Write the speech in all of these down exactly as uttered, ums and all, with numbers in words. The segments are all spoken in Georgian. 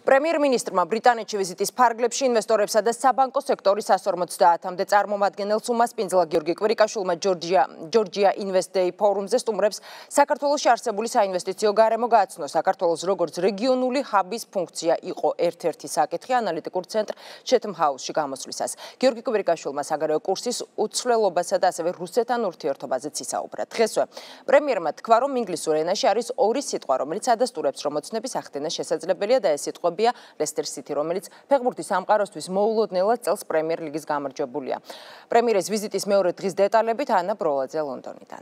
პრემიერ-მინისტრმა ბრიტანეთში ვიზიტის ფარგლებში ინვესტორებსა და საბანკო სექტორის one forty-ამდე წარმომადგენელ სუმას პინძლა გიორგი კვირიკაშვილმა ჯორჯია ჯორჯია ინვესტეი ფორუმზე სტუმრებს საქართველოში არსებული საინვესტიციო გარემო გააცნო. საქართველოს როგორც რეგიონული ჰაბის ფუნქცია იყო ერთ-ერთი საკითხი ანალიტიკურ ცენტრ Chatham House-ში გამოსვლისას. გიორგი კვირიკაშვილმა საგარეო კურსის უცვლელობასა და ასევე რუსეთთან ურთიერთობაზეც ისაუბრა. დღესვე პრემიერმა თქვა, რომ ინგლისურ ენაში არის ორი სიტყვა, რომელიც ადასტურებს, რომ ოცნების ახდენა შესაძლებელია და ეს სიტყვები Leicester City, რომელიც ფეხბურთის სამყაროსთვის მოულოდნელად წელს პრემიერ ლიგის გამარჯვებულია. პრემიერის ვიზიტის მეორე დღის დეტალებით ანა ბროლაძე ლონდონიდან.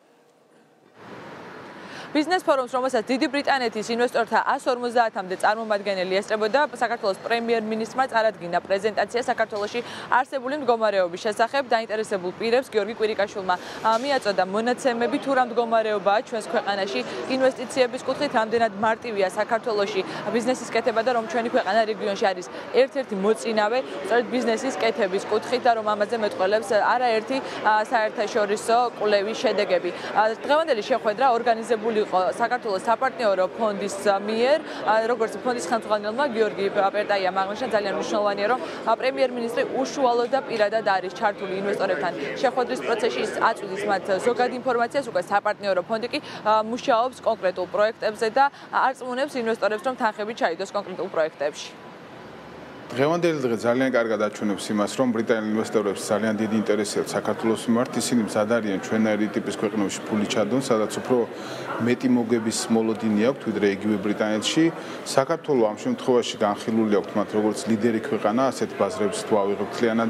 Business Forums, რომელსაც დიდი ბრიტანეთის ინვესტორთა one forty-ამდე წარმომადგენელი ესწრებოდა, საქართველოს პრემიერ-მინისტრმა წარადგინა პრეზენტაცია საქართველოში არსებული მდგომარეობის შესახებ. დაინტერესებულ პირებს გიორგი კვირიკაშვილმა მიაწოდა მონაცემები, თუ რა მდგომარეობაა ჩვენს ქვეყანაში ინვესტიციების კუთხით, რამდენად მარტივია საქართველოში ბიზნესის კეთება და რომ ჩვენი ქვეყანა რეგიონში არის ერთ-ერთი მოწინავე სწორედ ბიზნესის კეთების კუთხით და რომ ამაზე მეტყველებს არაერთი საერთაშორისო კვლევის შედეგები. დღევანდელი შეხვედრა ორგანიზებული საქართველოს საპარტნიორო ფონდის მიერ, როგორც ფონდის ხელმძღვანელმა გიორგი პერტაიამ აღნიშნა, ძალიან მნიშვნელოვანია, რომ პრემიერ-მინისტრი უშუალოდ და პირადად არის ჩართული ინვესტორებთან შეხვედრის პროცესში, აწვდის მათ ზოგად ინფორმაციას, უკვე საპარტნიორო ფონდი კი მუშაობს კონკრეტულ პროექტებზე და არწმუნებს ინვესტორებს, რომ თანხები ჩაიდოს კონკრეტულ პროექტებში. დღევანდელი დღე ძალიან კარგად აჩვენებს იმას, რომ ბრიტანელ ინვესტორებს ძალიან დიდი ინტერესი აქვს საქართველოს მიმართ. ისინი მზად არიან ჩვენაირი ტიპის ქვეყნებში ფული ჩადონ, სადაც უფრო მეტი მოგების მოლოდინი აქვთ, ვიდრე იგივე ბრიტანეთში. საქართველო ამ შემთხვევაში განხილული აქვს მათ როგორც ლიდერი ქვეყანა, ასეთ ბაზრებს თუ ავიღებთ მთლიანად.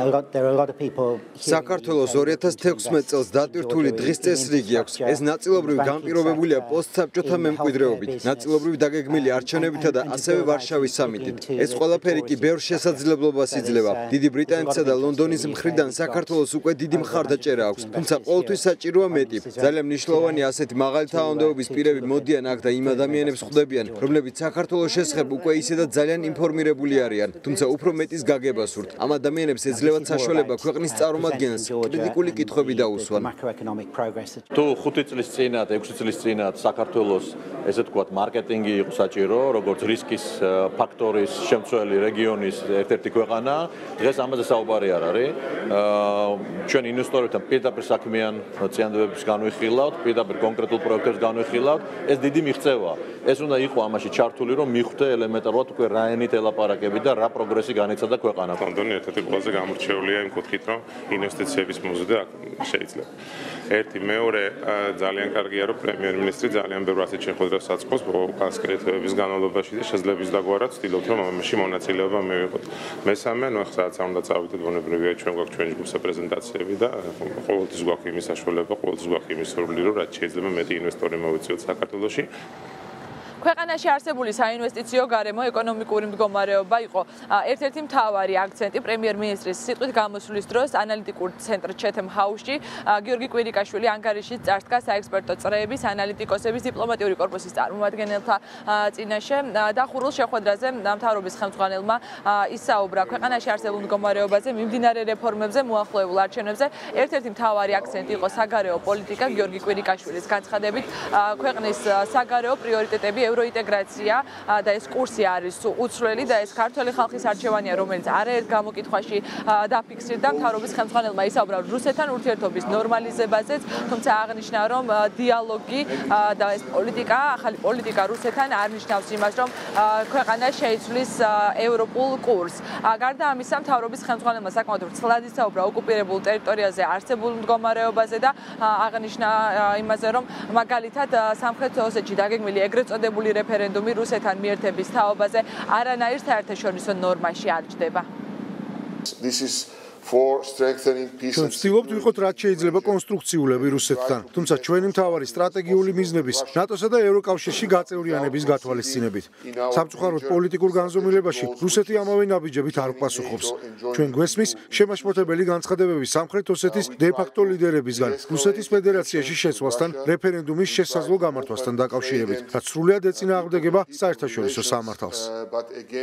საქართველოს two thousand sixteen წელს დატვირთული დღის წესრიგი აქვს. ეს ნაწილობრივ განპირობებულია პოსტსაბჭოთა მემკვიდრეობით, ნაწილობრივ დაგეგმილი არჩევნებითა და ასევე ვარშავის სამიტით. ეს ყველაფერი კი ბევრ შესაძლებლობას იძლევა. დიდი ბრიტანეთსა და ლონდონის მხრიდან საქართველოს უკვე დიდი მხარდაჭერა აქვს, თუმცა ყოველთვის საჭიროა მეტი. ძალიან მნიშვნელოვანია ასეთი მაღალი თავმჯდომარეობის პირები მოდიან აქ და იმ ადამიანებს ხვდებიან, რომლებიც საქართველოს შესახებ უკვე ისედაც ძალიან ინფორმირებული არიან, თუმცა უფრო მეტის გაგება სურთ. ამ ადამიანებს ეძლევათ საშუალება ქვეყნის წარმომადგენელს კრიტიკული კითხვები დაუსვან. თუ ხუთი წლის წინათ, ექვსი წლის წინათ საქართველოს ესე ვთქვათ მარკეტინგი იყო საჭირო, როგორც რისკის ფაქტორის შემცველი რეგიონის ერთ-ერთი ქვეყანა, დღეს ამაზე საუბარი არ არის. ჩვენ ინვესტორებთან პირდაპირ საქმიან წინადადებებს განვიხილავთ, პირდაპირ კონკრეტულ პროექტებს განვიხილავთ. ეს დიდი მიღწევაა. ეს უნდა იყო ამაში ჩართული, რომ მიხვდე ელემენტარულად უკვე რა ენით ელაპარაკები და რა პროგრესი განიცადა ქვეყანა. ლონდონი ერთ-ერთი ყველაზე გამორჩეულია იმ კუთხით, რომ ინვესტიციების მოზიდვა შეიძლება. ერთი, მეორე, ძალიან კარგია, რომ პრემიერ-მინისტრი ძალიან ბევრ ასეთ შეხვედრას აწყობს განსაკუთრების განმავლობაში და შესაძლოა დაგვარად ვცდილობთ, რომ ამაში მონაწილეობა მივიღოთ. მესამე, ნუ ახლა რაც არ უნდა წავიდეთ, ბუნებრივია ჩვენ გვაქვს ჩვენი ჯგუფსა პრეზენტაციები და ყოველთვის გვაქვს იმის საშუალება, ყოველთვის გვაქვს იმის სურვილი, რომ რაც შეიძლება მეტი ინვესტორი მოვიწიოთ საქართველოში. ქვეყანაში არსებული საინვესტიციო გარემო ეკონომიკური მდგომარეობა იყო ერთ-ერთი მთავარი აქცენტი პრემიერ-მინისტრის სიტყვით გამოსვლის დროს ანალიტიკურ ცენტრ Chatham House-ში. გიორგი კვირიკაშვილი ანგარიშით წარსდგა საექსპერტო წრეების, ანალიტიკოსების, დიპლომატიური კორპუსის წარმომადგენელთა წინაშე. დახურულ შეხვედრაზე მთავრობის ხელმძღვანელმა ისაუბრა ქვეყანაში არსებულ მდგომარეობაზე, მიმდინარე რეფორმებზე, მოახლოებულ არჩევნებზე. ერთ-ერთი მთავარი აქცენტი იყო საგარეო პოლიტიკა. გიორგი კვირიკაშვილის განცხადებით, ქვეყნის საგარეო პრიორიტეტები ევროინტეგრაცია და ეს კურსი არის უცვლელი და ეს ქართველი ხალხის არჩევანია, რომელიც არაერთ გამოკითხვაში დაფიქსირდა. მთავრობის ხელმძღვანელმა ისაუბრა რუსეთთან ურთიერთობის ნორმალიზებაზეც, თუმცა აღნიშნა, რომ დიალოგი და ეს პოლიტიკა, ახალი პოლიტიკა რუსეთთან არ ნიშნავს იმას, რომ ქვეყანა შეიცვლის ევროპულ კურსს. გარდა ამისა, მთავრობის ხელმძღვანელმა საკმაოდ ვრცლად ისაუბრა ოკუპირებულ ტერიტორიაზე არსებულ მდგომარეობაზე და აღნიშნა იმაზე, რომ მაგალითად სამხრეთ ოსეთში დაგეგმილი ეგრეთ წოდებული რეფერენდუმი რუსეთთან მიერთების თაობაზე არანაირ საერთაშორისო ნორმაში არ ჯდება. ჩვენ ვცდილობთ ვიყოთ რაც შეიძლება კონსტრუქციულები რუსეთთან, თუმცა ჩვენი მთავარი სტრატეგიული მიზნების ნატოსა და ევროკავშირში გაწევრიანების გათვალისწინებით. სამწუხაროდ პოლიტიკურ განზომილებაში რუსეთი ამავე ნაბიჯებით არ პასუხობს. ჩვენ გვესმის შემაშფოთებელი განცხადებები სამხრეთ ოსეთის დე-ფაქტო ლიდერებისგან რუსეთის ფედერაციაში შეცვლასთან, რეფერენდუმის შესაძლო გამართვასთან დაკავშირებით, რაც სრულად ეწინააღმდეგება საერთაშორისო სამართალს.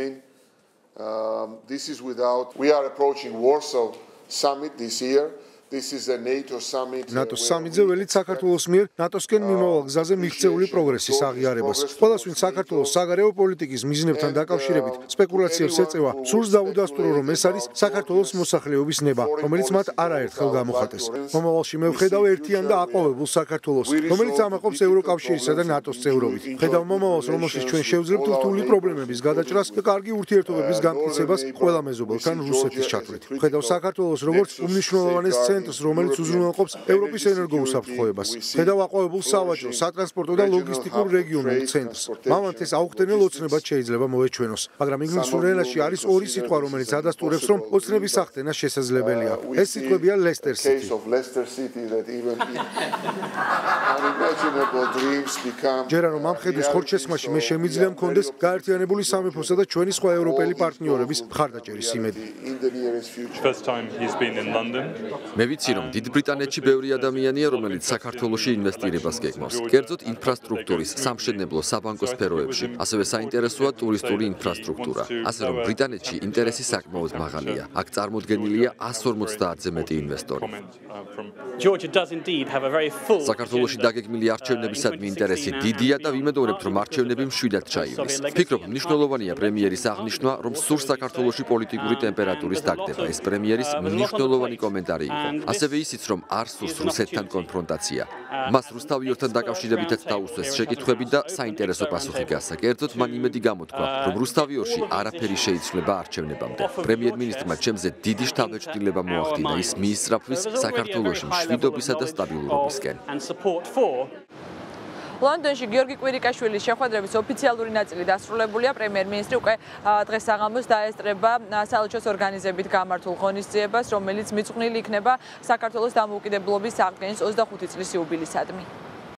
Um, this is without, we are approaching Warsaw summit this year. ნატოს სამიტზე ველით საქართველოს მიერ ნატოსკენ მიმავალ გზაზე მიღწეული პროგრესის აღიარებას. ყველას, ვინც საქართველოს საგარეო პოლიტიკის მიზნებთან დაკავშირებით სპეკულაციებს ეწევა, სურს დაუდასტურო, რომ ეს არის საქართველოს მოსახლეობის ნება, რომელიც მათ არაერთხელ გამოხატეს. მომავალში მე ვხედავ ერთიან და აყვავებულ საქართველოს, რომელიც ამაყობს ევროკავშირისა და ნატოს წევრობით. ვხედავ მომავალს, რომელშიც ჩვენ შევძლებთ რთული პრობლემების გადაჭრას და კარგი ურთიერთობების გამტკიცებას ყველა მეზობელთან რუსეთის ჩათვლით. ვხედავ საქართველოს როგორც უმნიშვნელოვანეს ცენტრს, რომელიც უზრუნველყოფს ევროპის ენერგოუსაფრთხოებას. ვხედავ აყვავებულ სავაჭრო, სატრანსპორტო და ლოგისტიკურ რეგიონულ ცენტრს. მამამთ ეს აუხტენელ ოცნებად შეიძლება მოეჩვენოს, მაგრამ ინგლისურ ენაში არის ორი სიტყვა, რომელიც ადასტურებს, რომ ოცნების ახდენა შესაძლებელია. ეს სიტყვებია Leicester City. ჯერა რომ ამ ხედვის ხორჩესმაში მე შემიძლია მქონდეს გაერთიანებული სამეფოსა და ჩვენი სხვა ევროპელი პარტნიორების მხარდაჭერის იმედი. მე ვიცი, რომ დიდ ბრიტანეთში ბევრი ადამიანია, რომელიც საქართველოში ინვესტირებას გეგმავს. კერძოდ ინფრასტრუქტურის, სამშენებლო, საბანკო სფეროებში, ასევე საინტერესოა ტურისტული ინფრასტრუქტურა. ასე რომ ბრიტანეთში ინტერესი საკმაოდ მაღალია. აქ წარმოდგენილია εκατს ორმოცდაათზე მეტი ინვესტორი. საქართველოში დაგეგმილი არჩევნებისადმი ინტერესი დიდია და ვიმედოვნებთ, რომ არჩევნები მშვიდად ჩაივლის. ვფიქრობ, მნიშვნელოვანია პრემიერის აღნიშვნა, რომ სურს საქართველოში პოლიტიკური ტემპერატურის დაგდება. ეს პრემიერის მნიშვნელოვანი კომენტარი იყო. ასევე ისიც, რომ არ სურს რუსეთთან კონფრონტაცია. მას რუსთავიორთან დაკავშირებითაც დაუსვეს შეკითხვები და საინტერესო პასუხი გასცა. კერძოდ მან იმედი გამოთქვა, რომ რუსთავიორში არაფერი შეიცვლება არჩევნებამდე. პრემიერ-მინისტრმა ჩემზე დიდი შთაბეჭდილება მოახდინა ის მიისწრაფვის საქართველოში მშვიდობისა და სტაბილურობისკენ. ლონდონში გიორგი კვირიკაშვილის შეხვედრების ოფიციალური ნაწილი დასრულებულია. პრემიერ-მინისტრი უკვე დღეს საღამოს დაესწრება საელჩოს ორგანიზებით გამართულ ღონისძიებას, რომელიც მიძღვნილი იქნება საქართველოს დამოუკიდებლობის აღდგენის ოცდახუთი წლის იუბილისადმი.